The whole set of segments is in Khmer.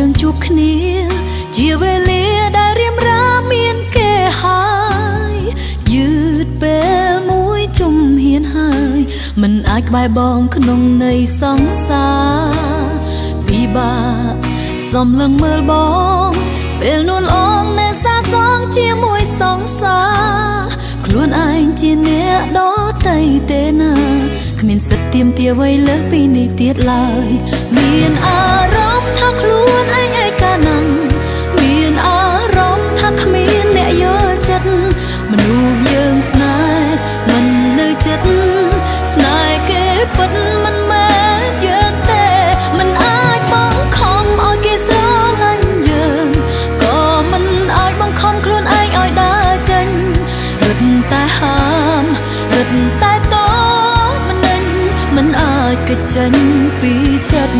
យើងជួបគ្នាជាវេលាដែលរៀមរាមានគេហើយយឺតពេលមួយជំហានហើយមិនអាចក្បែរបងក្នុងនៃសង្សារពិបាកសំឡឹងមើលបងពេលនួនអងនៅសាសងជាមួយសង្សារខ្លួនឯងជាអ្នកដទៃទេណាគ្មានសិទ្ធិទាមទារអ្វីលើសពីនេះទៀតឡើយមានអារម្មណ៍ថាខ្លួនឯងឯកាណាំងមានអារម្មណ៍ថាគ្មានអ្នកយល់ចិត្តមនុស្សយើងស្នេហ៍មិននៅចិត្តស្នេហ៍គេពិតមិនមែនយើងទេមិនអាចបង្ខំឲ្យគេស្រឡាញ់យើងក៏មិនអាចបង្ខំខ្លួនឯងឲ្យដើរចេញរត់តែហាមរត់តែតមិនអាចគេចចេញពីចិត្ត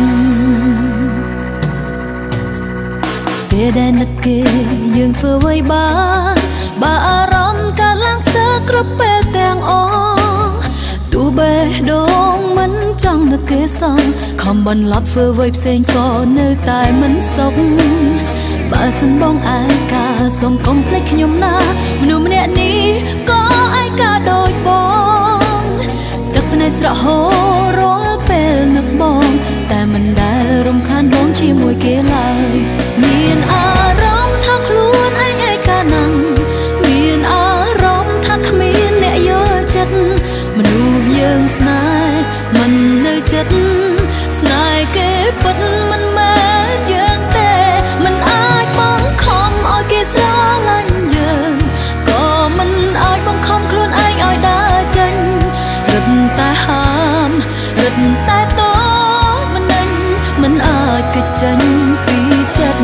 ពេលដែលនឹកគេយើងធ្វើអ្វីបានបើអារម្មណ៍កើតឡើងស្ទើរគ្រប់ពេលទាំងអស់ទោះបេះដូងមិនចង់នឹកគេសោះខំបន្លប់ធ្វើអ្វីផ្សេងក៏នៅតែមិនសុខបើសិនបងឯកាសូមកុំភ្លេចខ្ញុំណាមនុស្សម្នាក់នេះក៏ឯកាដូចបងទឹកភ្នែកស្រក់ហូររាល់ពេលនឹកបងតែមិនដែលរំខានបងជាមួយគេឡើយមានអារម្មណ៍ថាខ្លួនឯងឯកាណាំងមានអារម្មណ៍ថាគ្មានអ្នកយល់ចិត្តមនុស្សយើងស្នេហ៍មិននៅចិត្តស្នេហ៍គេពិតមិនមែនយើងទេមិនអាចបង្ខំឲ្យគេស្រឡាញ់យើងក៏មិនអាចបង្ខំខ្លួនឯងឲ្យដើរចេញរត់តែហាមរត់តែតមិនអាចគេចចេញពីចិត្ត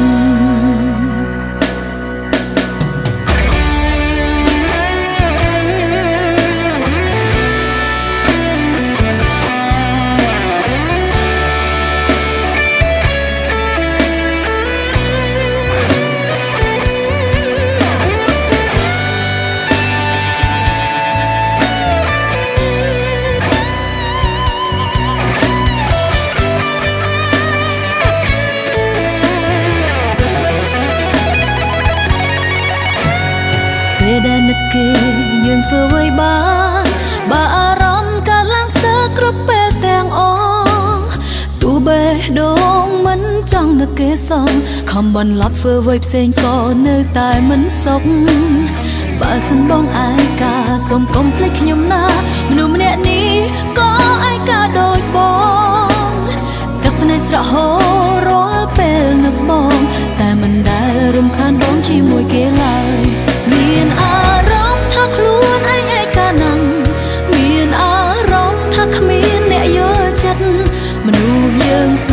ពេលដែលនឹកគេយើងធ្វើអ្វីបានបើអារម្មណ៍កើតឡើងស្ទើរគ្រប់ពេលទាំងអស់ទោះបេះដូងមិនចង់នឹកគេសោះខំបន្លប់ធ្វើអ្វីផ្សេងក៏នៅតែមិនសុខបើសិនបងឯកាសូមកុំភ្លេចខ្ញុំណាមនុស្សម្នាក់នេះក៏ឯកាដូចបងទឹកភ្នែកស្រក់ហូររាល់ពេលនឹកបងតែមិនដែលរំខានបងជាមួយគេឡើយមានអារម្មណ៍ថាខ្លួនឯងឯកាណាំងមានអារម្មណ៍ថាគ្មានអ្នកយល់ចិត្តមនុស្សយើង